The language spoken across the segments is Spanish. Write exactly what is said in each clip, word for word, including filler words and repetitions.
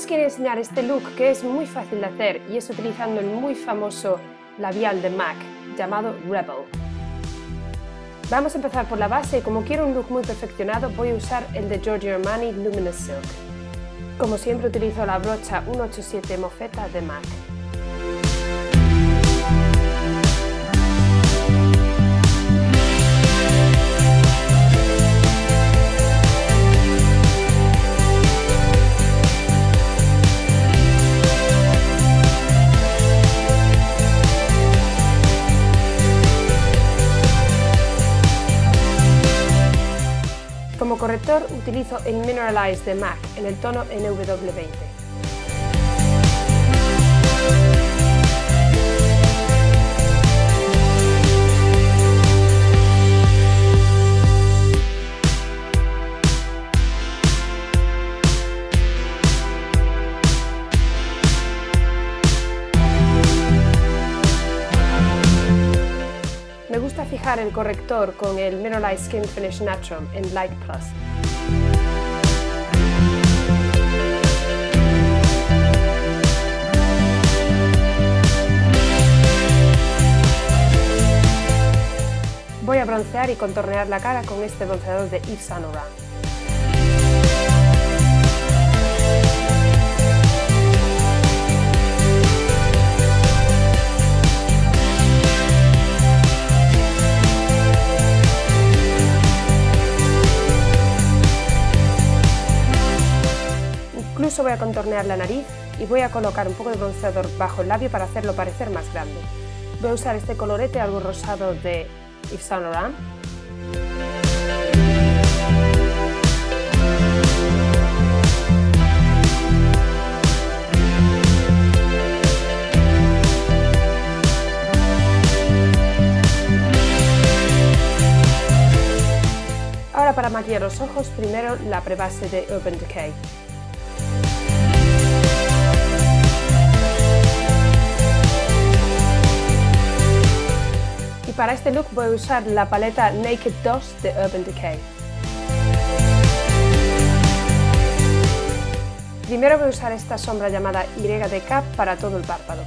quiero enseñar este look que es muy fácil de hacer y es utilizando el muy famoso labial de MAC llamado Rebel. Vamos a empezar por la base y como quiero un look muy perfeccionado voy a usar el de Giorgio Armani Luminous Silk. Como siempre utilizo la brocha ciento ochenta y siete Mofeta de MAC. Como corrector utilizo el Mineralize de MAC en el tono N W veinte. Me gusta fijar el corrector con el Mineralize Skin Finish Natural en Light Plus. Voy a broncear y contornear la cara con este bronceador de Yves Saint Laurent. Incluso voy a contornear la nariz y voy a colocar un poco de bronceador bajo el labio para hacerlo parecer más grande. Voy a usar este colorete algo rosado de Yves Saint Laurent. Ahora para maquillar los ojos, primero la prebase de Urban Decay. Para este look voy a usar la paleta Naked dos de Urban Decay. Primero voy a usar esta sombra llamada Y D K para todo el párpado.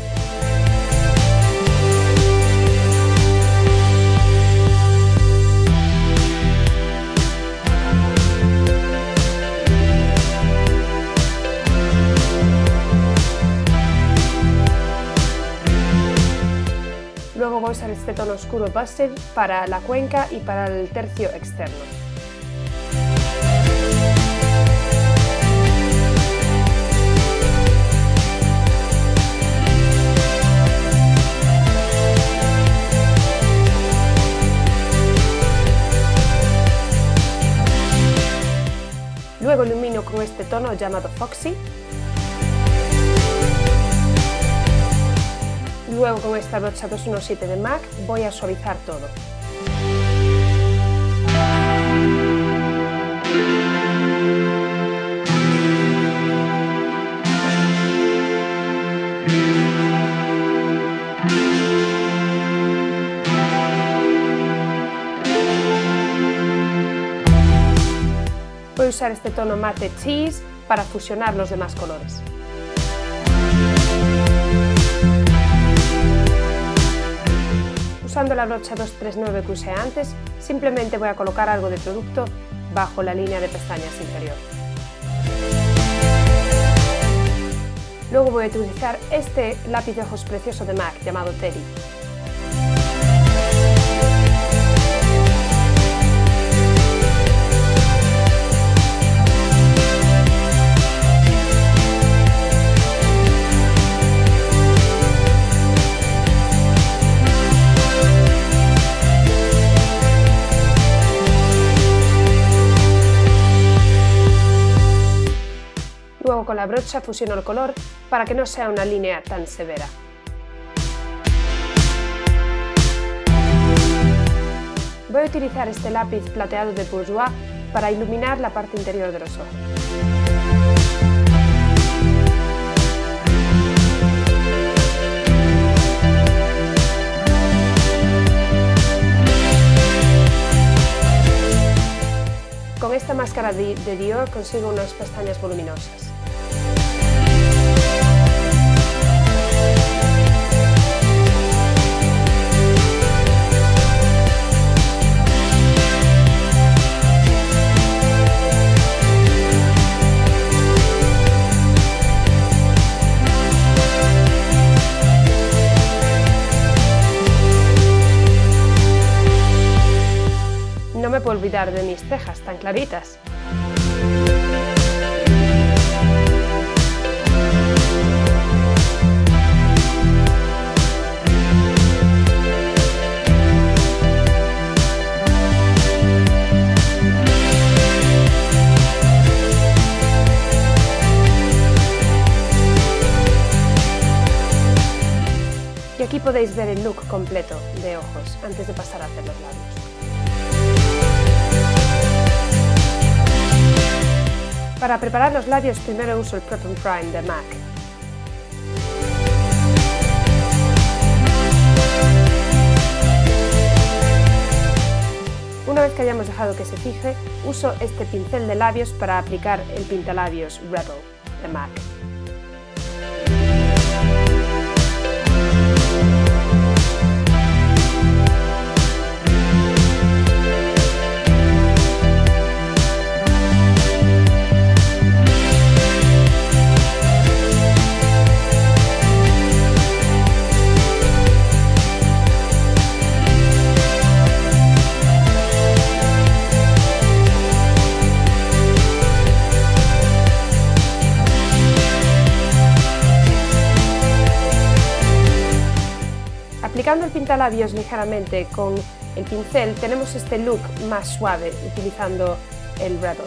Luego voy a usar este tono oscuro Busted para la cuenca y para el tercio externo. Luego ilumino con este tono llamado Foxy. Luego con esta brocha doscientos diecisiete de MAC voy a suavizar todo. Voy a usar este tono mate Cheese para fusionar los demás colores. Usando la brocha doscientos treinta y nueve que usé antes, simplemente voy a colocar algo de producto bajo la línea de pestañas inferior. Luego voy a utilizar este lápiz de ojos precioso de MAC llamado Teddy. Luego con la brocha fusiono el color para que no sea una línea tan severa. Voy a utilizar este lápiz plateado de Bourjois para iluminar la parte interior de los ojos. Con esta máscara de, de Dior consigo unas pestañas voluminosas. puedo olvidar de mis cejas tan claritas. Y aquí podéis ver el look completo de ojos antes de pasar a hacer los labios. Para preparar los labios primero uso el Prep and Prime de MAC. Una vez que hayamos dejado que se fije, uso este pincel de labios para aplicar el pintalabios Rebel de MAC. Aplicando el pintalabios ligeramente con el pincel tenemos este look más suave utilizando el Rebel.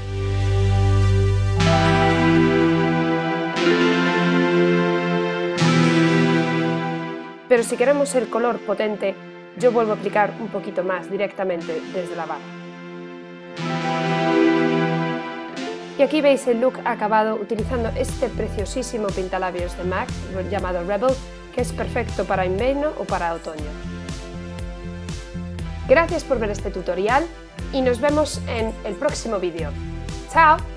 Pero si queremos el color potente, yo vuelvo a aplicar un poquito más directamente desde la barra. Y aquí veis el look acabado utilizando este preciosísimo pintalabios de MAC llamado Rebel, que es perfecto para invierno o para otoño. Gracias por ver este tutorial y nos vemos en el próximo vídeo. ¡Chao!